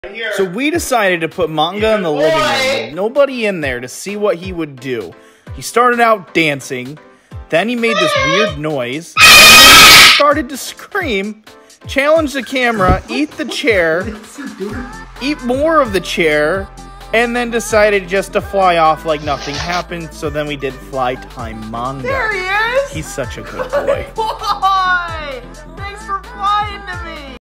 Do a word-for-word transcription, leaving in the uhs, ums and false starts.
So we decided to put Manga in the living room with nobody in there to see what he would do. He started out dancing, then he made this weird noise, started to scream, challenge the camera, eat the chair, eat more of the chair, and then decided just to fly off like nothing happened. So then we did Fly Time Manga. There he is! He's such a good boy. Boy! Thanks for flying to me!